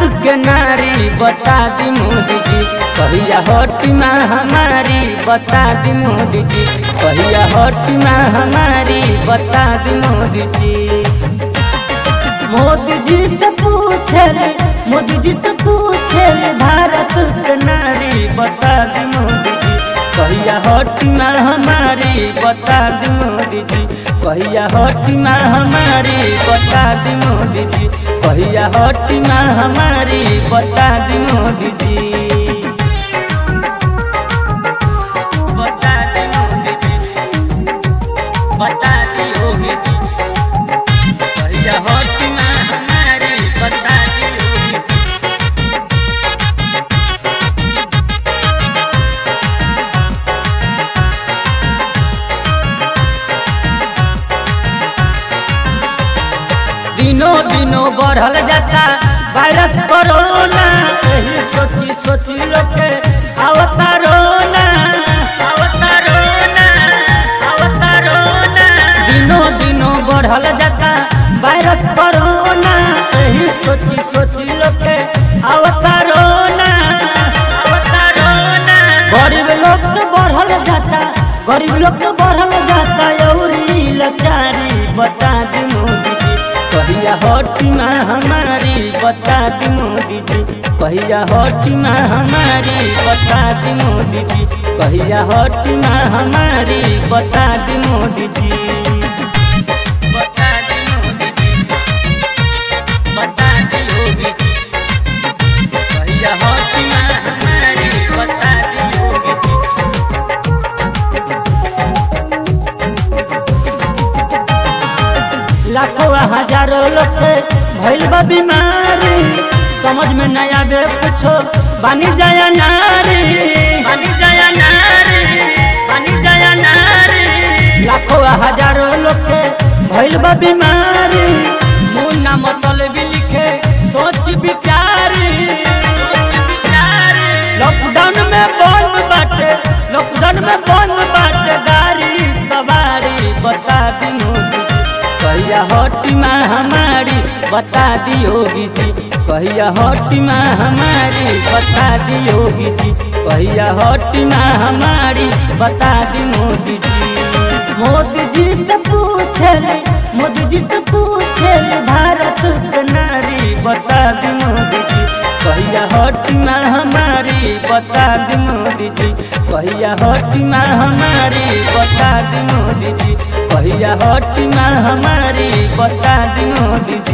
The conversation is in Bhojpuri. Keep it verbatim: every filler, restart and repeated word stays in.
के नारी बता दी मोदी जी, कहिया हटी माँ हमारी बता दी मोदी जी, कहिया हटी माँ हमारी बता दी मोदी जी। मोदी जी से पूछे मोदी जी से पूछे भारत के नारी बता दी मोदी जी, कहिया हटी माँ हमारी बता दी मोदी जी, कहिया हटी माँ हमारी बता दी मोदी जी, कहिया हटी माँ हमारी बता दी मोदी जी, बता दी मोदी जी, बता दी योगी जी, कहिया हटी माँ हमारी बता दी योगी जी। दिनों दिनों बढ़ल जाता वायरस कोरोना, यही सोची सोची लोग के आवता रोना, आवता रोना, आवता रोना। दिनों दिनों बढ़ल जाता वायरस कोरोना, यही सोची सोची लोग के आवता रोना, आवता रोना। गरीब लोग के बढ़ल जाता, गरीब लोग के बढ़ल जाता औरी लाचारी बता दी मोदी जी, कहिया हटी माँ हमारी बता दी मोदी जी, कहिया हटी माँ हमारी बता दी मोदी जी, कहिया हटी माँ हमारी बता दी मोदी जी, बता दी मोदी जी, बता दी योगी जी, कहिया हटी माँ हमारी बता दी योगी जी। लाखों हजारों लोग भइल बा बीमारी, समझ में नहीं आवे कुछो बानी जाया नारी, बानी जाया नारी, बानी जाया नारी। लाखों हजारों लोग भइल बा बीमारी, मुन्ना मतलबी लिखे सोच विचारी, सोच विचारी। लॉकडाउन में बंद बाटे, लॉकडाउन में बंद बाटे गाड़ी सवारी बता दी मोदी जी, कहिया हटी माँ हमारी बता दी योगी जी, कहिया हटी माँ हमारी बता दी योगी जी, कहिया हटी माँ हमारी बता दी मोदी जी। मोदी जी से पूछे मोदी जी से पूछे भारत के नारी बता दी मोदी जी, कहिया हटी माँ हमारी बता दी मोदी जी, कहिया हटी माँ हमारी बता दी मोदी जी, कहिया हटी माँ हमारी बता दी मोदी जी।